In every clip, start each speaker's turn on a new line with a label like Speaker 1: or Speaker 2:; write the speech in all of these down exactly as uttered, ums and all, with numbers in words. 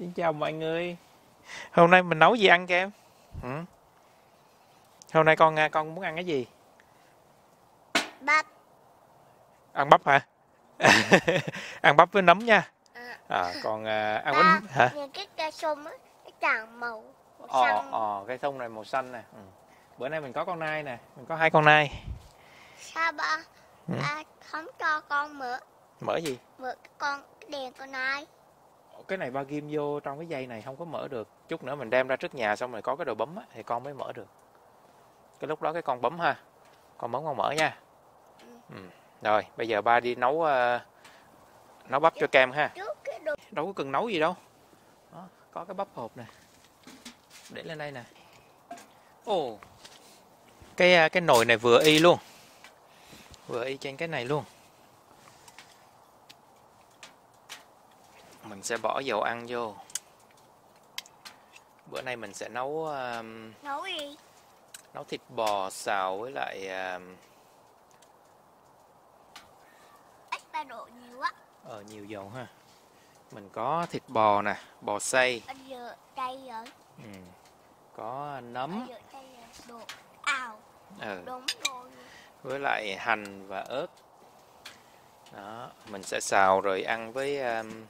Speaker 1: Xin chào mọi người. Hôm nay mình nấu gì ăn cho em? Ừ? Hôm nay con con muốn ăn cái gì?
Speaker 2: Bắp.
Speaker 1: Ăn bắp hả? Ăn bắp với nấm nha.
Speaker 2: À,
Speaker 1: À, còn à, ăn
Speaker 2: ba,
Speaker 1: bánh hả?
Speaker 2: những cái cây sung á, cái tràng màu màu
Speaker 1: Ờ,
Speaker 2: xanh.
Speaker 1: ờ, cây thông này màu xanh nè. Ừ. Bữa nay mình có con nai nè, mình có hai con nai.
Speaker 2: Sao ba,
Speaker 1: Ừ.
Speaker 2: ba không cho con mở
Speaker 1: Mở gì?
Speaker 2: mở cái con cái đèn con này?
Speaker 1: Cái này ba ghim vô trong cái dây này không có mở được. Chút nữa mình đem ra trước nhà xong rồi có cái đồ bấm á, thì con mới mở được. Cái lúc đó cái con bấm ha. Con bấm con mở nha.
Speaker 2: Ừ.
Speaker 1: Ừ. Rồi, bây giờ ba đi nấu uh, nấu bắp cho kem ha.
Speaker 2: Trước cái đồ
Speaker 1: Đâu có cần nấu gì đâu. Đó, có cái bắp hộp nè. Để lên đây nè. Ồ. Cái cái nồi này vừa y luôn. Vừa y trên cái này luôn. Mình sẽ bỏ dầu ăn vô. Bữa nay mình sẽ nấu um,
Speaker 2: nấu gì?
Speaker 1: nấu thịt bò xào với lại um,
Speaker 2: Ít ba độ nhiều á.
Speaker 1: ờ, nhiều dầu ha. Mình có thịt bò nè, bò xay.
Speaker 2: Bây giờ đây rồi.
Speaker 1: Ừ. Có nấm.
Speaker 2: Bây giờ đây rồi. Đồ ảo.
Speaker 1: Ừ.
Speaker 2: Đúng rồi.
Speaker 1: Với lại hành và ớt. Đó, mình sẽ xào rồi ăn với um,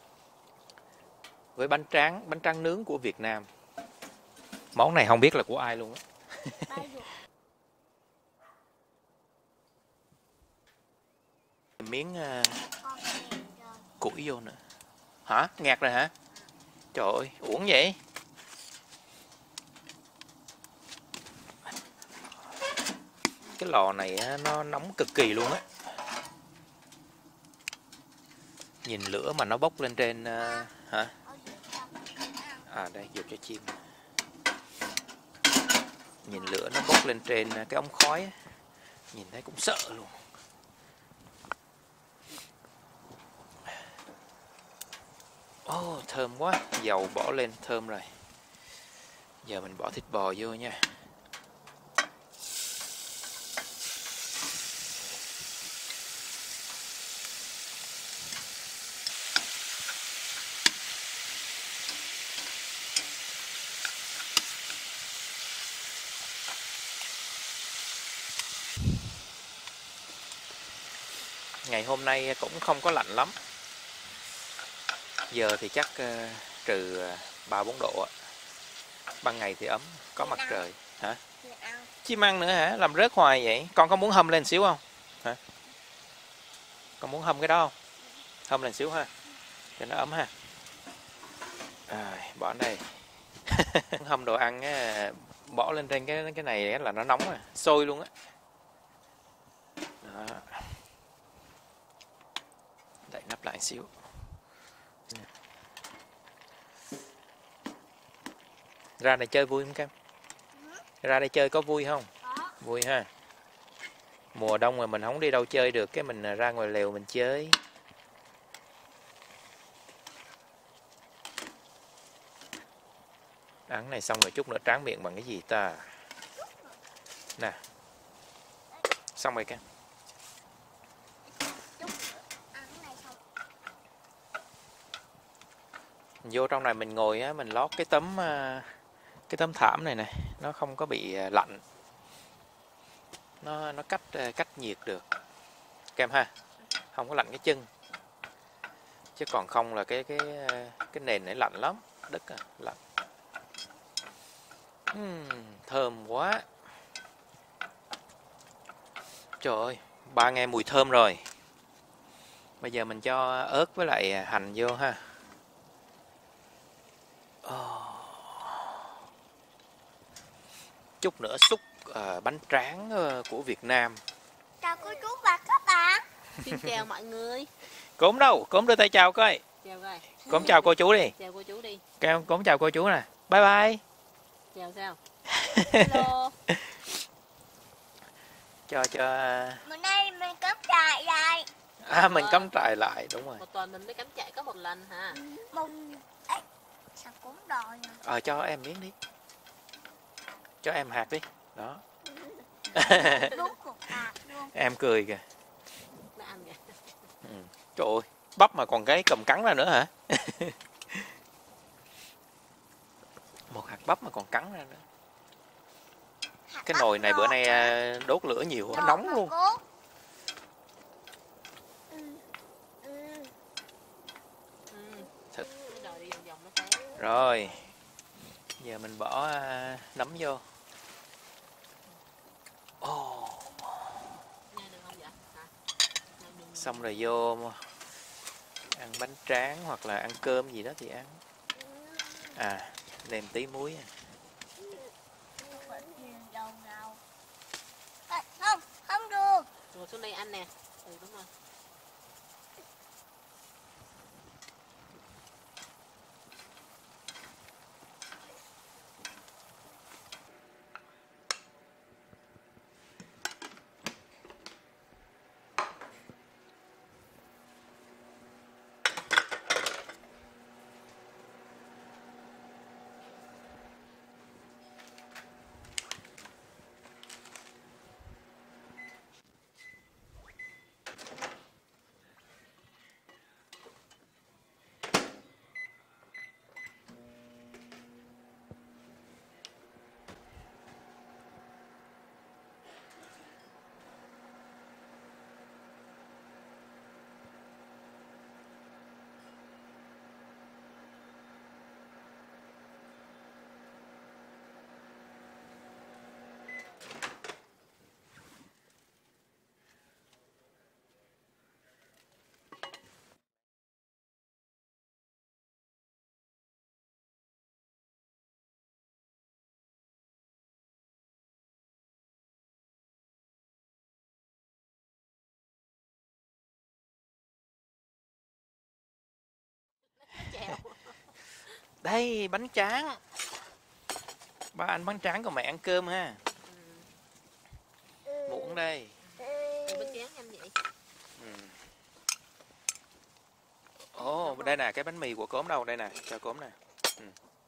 Speaker 1: với bánh tráng, bánh tráng nướng của Việt Nam. Món này không biết là của ai luôn á. Miếng uh, củi vô nữa. Hả? Ngạt rồi hả? Trời ơi, uổng vậy. Cái lò này nó nóng cực kỳ luôn á. Nhìn lửa mà nó bốc lên trên uh, hả? À đây, dục cho chim. Nhìn lửa nó bốc lên trên cái ống khói á. Nhìn thấy cũng sợ luôn. Ồ, oh, thơm quá. Dầu bỏ lên thơm rồi. Giờ mình bỏ thịt bò vô nha. Ngày hôm nay cũng không có lạnh lắm. Giờ thì chắc uh, trừ ba bốn độ. Ban ngày thì ấm, có mặt trời. Hả? Chim ăn nữa hả? Làm rớt hoài vậy. Con có muốn hâm lên xíu không? Hả? Con muốn hâm cái đó không? Hâm lên xíu ha. Cho nó ấm ha. À, bỏ đây. Hâm đồ ăn á, bỏ lên trên cái cái này là nó nóng à, sôi luôn á. Đó. Đậy nắp lại xíu. Ra đây chơi vui không Cam? Ra đây chơi có vui không? Vui ha. Mùa đông mà mình không đi đâu chơi được, cái mình ra ngoài lều mình chơi. Ăn này xong rồi chút nữa tráng miệng bằng cái gì ta? Nè. Xong rồi Cam. Vô trong này mình ngồi á, mình lót cái tấm cái tấm thảm này nè, nó không có bị lạnh. Nó nó cách cách nhiệt được. Cam ha. Không có lạnh cái chân. Chứ còn không là cái cái cái nền này lạnh lắm, đất à, lạnh. Uhm, thơm quá. Trời ơi, ba nghe mùi thơm rồi. Bây giờ mình cho ớt với lại hành vô ha. Oh. Chút nữa xúc uh, bánh tráng uh, của Việt Nam.
Speaker 2: Chào cô chú và các bạn.
Speaker 3: Xin chào mọi người.
Speaker 1: Cốm đâu? Cốm đưa tay chào coi.
Speaker 3: Chào coi.
Speaker 1: Cốm chào cô chú đi.
Speaker 3: Chào cô chú đi.
Speaker 1: Cốm chào cô chú nè. Bye bye.
Speaker 3: Chào sao? Hello.
Speaker 1: Cho cho.
Speaker 2: Bữa nay mình cắm trại lại.
Speaker 1: À mình cắm trại lại, đúng rồi.
Speaker 3: Một tuần mình mới cắm trại có một lần hả?
Speaker 2: Một ấy sao cũng đòi à.
Speaker 1: Ờ cho em miếng đi. Cho em hạt đi. Đó.
Speaker 2: Đúng cục hạt luôn.
Speaker 1: Em cười kìa.
Speaker 3: Nó ăn kìa.
Speaker 1: Ừ. Trời ơi, bắp mà còn cái cầm cắn ra nữa hả? bắp mà còn cắn ra nữa.
Speaker 2: Hạt
Speaker 1: Cái
Speaker 2: bắp
Speaker 1: nồi này bữa
Speaker 2: ngọt
Speaker 1: nay
Speaker 2: hả?
Speaker 1: à, đốt lửa nhiều, nó
Speaker 2: Ngọt
Speaker 1: nóng
Speaker 2: mà
Speaker 1: luôn.
Speaker 2: cô. Ừ. Ừ.
Speaker 3: Ừ.
Speaker 1: Thịt.
Speaker 3: Cái đòi đi vòng vòng nó té.
Speaker 1: Rồi, giờ mình bỏ à, nấm vô. Ồ,
Speaker 3: Nghe được không vậy? Hả? Nghe được.
Speaker 1: xong rồi vô ăn bánh tráng hoặc là ăn cơm gì đó thì ăn. À, nêm tí muối.
Speaker 2: Không phải chiên dầu nào. À, không, không được.
Speaker 3: Ngồi xuống đây ăn nè. Ừ đúng rồi. Chèo.
Speaker 1: Đây, bánh tráng. Ba ăn bánh tráng còn mẹ ăn cơm ha.
Speaker 3: Ừ.
Speaker 1: Muỗng đây.
Speaker 3: Rồi bánh tráng em vậy.
Speaker 1: Ừ. Ồ, đây nè, cái bánh mì của cốm đâu? Đây nè, cho cốm nè. Ừ.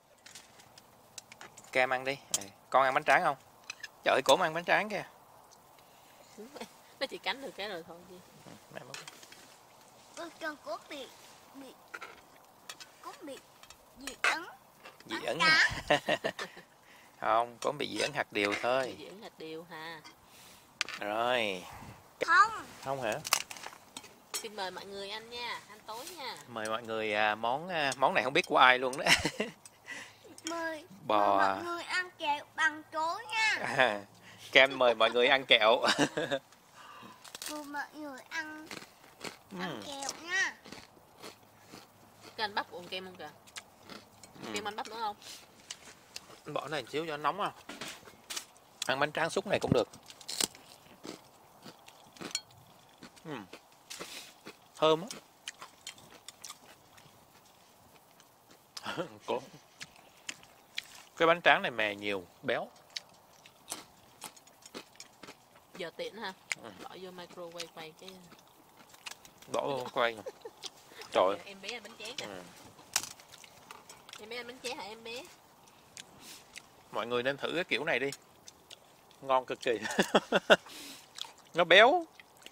Speaker 1: Kem ăn đi. Ừ. Con ăn bánh tráng không? Trời ơi, cốm ăn bánh tráng kìa.
Speaker 3: Nó chỉ cắn được cái rồi thôi chứ.
Speaker 1: Ừ, mẹ múc.
Speaker 2: Ôi, con cốt bị bị cốt bị dị ứng.
Speaker 1: Dị
Speaker 2: Bánh
Speaker 1: ứng
Speaker 2: tráng.
Speaker 1: không, cốm bị dị ứng hạt điều thôi.
Speaker 3: Dị ứng hạt điều ha.
Speaker 1: Rồi.
Speaker 2: Không.
Speaker 1: Không hả?
Speaker 3: Xin mời mọi người ăn nha, ăn tối nha.
Speaker 1: Mời mọi người à, món à, món này không biết của ai luôn đó.
Speaker 2: Mời,
Speaker 1: Bò
Speaker 2: mời mọi người ăn kẹo bằng chối nha.
Speaker 1: à, Kem mời mọi người ăn kẹo.
Speaker 2: Mời mọi người ăn
Speaker 1: Ừ.
Speaker 2: ăn kẹo nha.
Speaker 3: Cái ăn bắp của ông kem không kìa.
Speaker 1: Ừ.
Speaker 3: Kem ăn bắp nữa không?
Speaker 1: Bỏ này xíu cho nóng không? Ăn bánh tráng xúc này cũng được. Ừ. Thơm á. Có. Cái bánh tráng này mè nhiều, béo.
Speaker 3: Giờ tiện ha.
Speaker 1: Ừ.
Speaker 3: Bỏ vô microwave quay cái.
Speaker 1: Bỏ vô quay. Trời ơi.
Speaker 3: Em bé ăn bánh tráng kìa.
Speaker 1: Ừ.
Speaker 3: Em bé ăn bánh tráng hả em bé?
Speaker 1: Mọi người nên thử cái kiểu này đi. Ngon cực kỳ. Nó béo.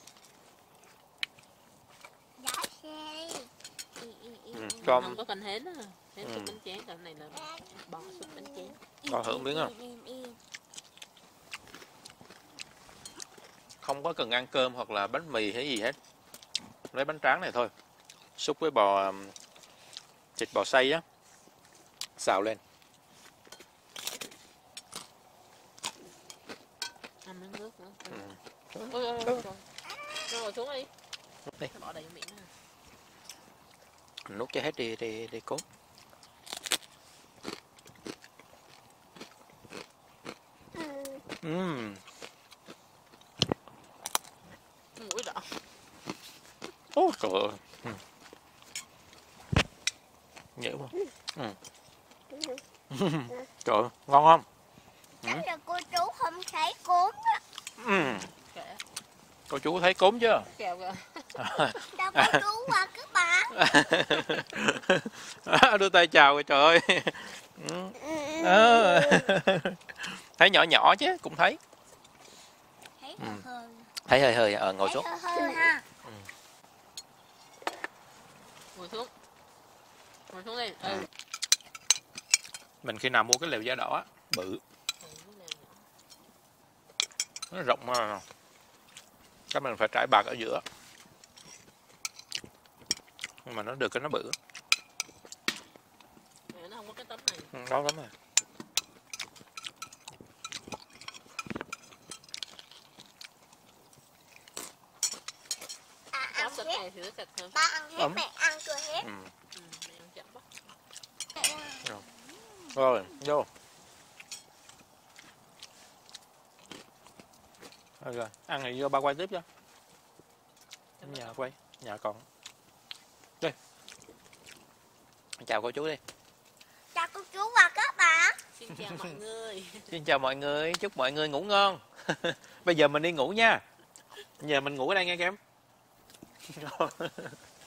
Speaker 2: Giá xe đi. Ý, ý, ý,
Speaker 1: Ừ.
Speaker 2: ý.
Speaker 1: Con
Speaker 3: Không có cần hến á. Hến
Speaker 1: Ừ.
Speaker 3: súp bánh tráng, còn này là bò súp bánh tráng.
Speaker 1: Con thử miếng không?
Speaker 2: Im, im, im.
Speaker 1: Không có cần ăn cơm hoặc là bánh mì hay gì hết. Lấy bánh tráng này thôi. Xúc với bò um, thịt bò xay á. Xào lên.
Speaker 3: Ăn miếng nước nữa.
Speaker 1: Ừ.
Speaker 3: Ôi, ôi, ôi, ôi, trời. Rồi ngồi xuống đi.
Speaker 1: Đi.
Speaker 3: Bỏ đầy vô miệng nữa.
Speaker 1: Nuốt cho hết đi đi đi cốt. Ừm.
Speaker 3: Mũi đỏ.
Speaker 1: Ôi trời ơi. Ừ. Nhớ không? Ừ. Trời ơi, ngon không?
Speaker 2: Chắc là cô chú không thấy cốm á.
Speaker 1: Ừ.
Speaker 3: Kệ.
Speaker 1: Cô chú thấy cốm chưa?
Speaker 3: Kèo kìa.
Speaker 2: Đâu có chú qua các bạn.
Speaker 1: Đưa tay chào rồi trời ơi. Ừ. Ờ. Thấy nhỏ nhỏ chứ, cũng thấy.
Speaker 2: Thấy
Speaker 1: Ừ.
Speaker 2: hơi hơi.
Speaker 1: Thấy hơi hơi, ờ, ngồi
Speaker 2: Thấy
Speaker 1: xuống.
Speaker 2: hơi hơi ha.
Speaker 3: Ngồi xuống. Ngồi xuống đi. Ừ.
Speaker 1: Mình khi nào mua cái lều da đỏ á, bự, nó rộng mà. Cái mình phải trải bạt ở giữa. Nhưng mà nó được cái nó bự.
Speaker 3: Nó không có cái tấm này.
Speaker 1: Ừ, đó lắm rồi.
Speaker 2: À,
Speaker 3: Có
Speaker 2: ăn
Speaker 3: tấm
Speaker 2: hết.
Speaker 3: này thì nó sạch hơn.
Speaker 2: Ba ăn hết,
Speaker 1: Ấm.
Speaker 2: mẹ ăn chưa hết.
Speaker 1: Ừ.
Speaker 3: Ừ, mẹ ăn chậm quá.
Speaker 2: Mẹ ăn.
Speaker 1: Rồi, vô. Rồi, rồi, ăn thì vô ba quay tiếp cho. Nhà quay, nhà còn. Đi. Chào cô chú đi.
Speaker 2: Chào cô chú và các bạn.
Speaker 3: Xin chào mọi người.
Speaker 1: Xin chào mọi người, chúc mọi người ngủ ngon. Bây giờ mình đi ngủ nha. Giờ mình ngủ ở đây nghe các em.